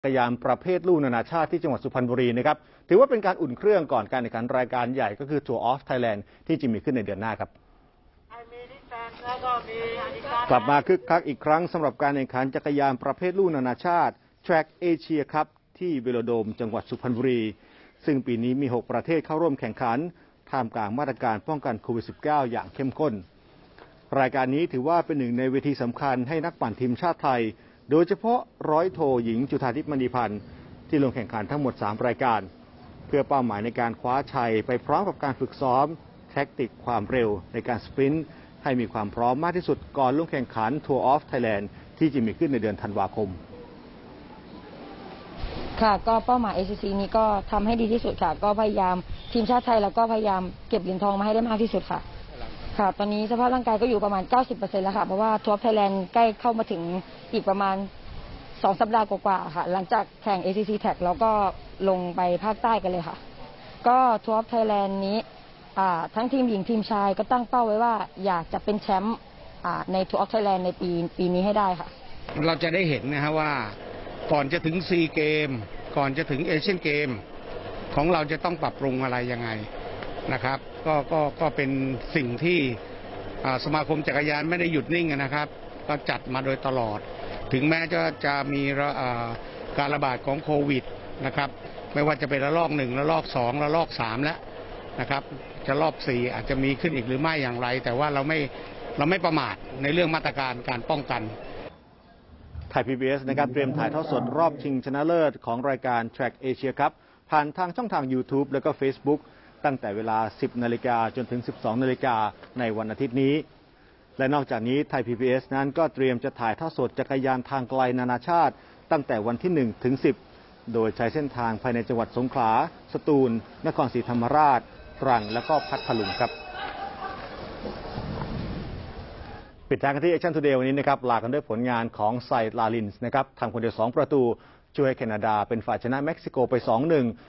จักรยานประเภทลู่นานาชาติที่จังหวัดสุพรรณบุรีนะครับถือว่าเป็นการอุ่นเครื่องก่อนการแข่งขันรายการใหญ่ก็คือ Tour of Thailand ที่จะมีขึ้นในเดือนหน้าครับกลับมาคึกคักอีกครั้งสำหรับการแข่งขันจักรยานประเภทลู่นานาชาติ Track Asia Cup ที่เวโลโดมจังหวัดสุพรรณบุรีซึ่งปีนี้มี6ประเทศเข้าร่วมแข่งขันท่ามกลางมาตรการป้องกันโควิด -19 อย่างเข้มข้นรายการนี้ถือว่าเป็นหนึ่งในเวทีสำคัญให้นักปั่นทีมชาติไทยโดยเฉพาะร้อยโทหญิงจุฑาทิพย์มณีพันธ์ที่ลงแข่งขันทั้งหมด3รายการเพื่อเป้าหมายในการคว้าชัยไปพร้อมกับการฝึกซ้อมแท็กติกความเร็วในการสปรินต์ให้มีความพร้อมมากที่สุดก่อนลงแข่งขัน Tour of Thailand ที่จะมีขึ้นในเดือนธันวาคมค่ะก็เป้าหมาย ACC นี้ก็ทำให้ดีที่สุดค่ะก็พยายามทีมชาติไทยแล้วก็พยายามเก็บเหรียญทองมาให้ได้มากที่สุดค่ะค่ะตอนนี้สภาพร่างกายก็อยู่ประมาณ 90% แล้วค่ะเพราะว่า Tour of Thailand ใกล้เข้ามาถึงอีกประมาณ2 สัปดาห์กว่าๆค่ะหลังจากแข่ง ACC Tag แล้วก็ลงไปภาคใต้กันเลยค่ะก็ Tour of Thailand นี้ทั้งทีมหญิงทีมชายก็ตั้งเป้าไว้ว่าอยากจะเป็นแชมป์ใน Tour of Thailand ในปีนี้ให้ได้ค่ะเราจะได้เห็นนะฮะว่าก่อนจะถึงซีเกมก่อนจะถึงเอเชียนเกมของเราจะต้องปรับปรุงอะไรยังไงนะครับก็เป็นสิ่งที่สมาคมจักรยานไม่ได้หยุดนิ่งนะครับก็จัดมาโดยตลอดถึงแม้จะมีการระบาดของโควิดนะครับไม่ว่าจะเป็นระลอก1ระลอก2ระลอก3แล้วนะครับจะรอบ4อาจจะมีขึ้นอีกหรือไม่อย่างไรแต่ว่าเราไม่ประมาทในเรื่องมาตรการการป้องกันไทย PBS นะครับเตรียมถ่ายทอดสดรอบชิงชนะเลิศของรายการ Track Asia Cup ผ่านทางช่องทาง YouTube และก็ Facebook ตั้งแต่เวลา 10 นาฬิกาจนถึง 12 นาฬิกาในวันอาทิตย์นี้และนอกจากนี้ไทย PBS นั้นก็เตรียมจะถ่ายทอดสดจักรยานทางไกลนานาชาติตั้งแต่วันที่ 1 ถึง 10 โดยใช้เส้นทางภายในจังหวัดสงขลาสตูลนครศรีธรรมราชตรังและก็พัทลุงครับปิดท้ายกันที่ Action Today วันนี้นะครับลากันด้วยผลงานของไซลาลินส์นะครับทำคนเดียว2 ประตูช่วยให้แคนาดาเป็นฝ่ายชนะเม็กซิโกไป 2-1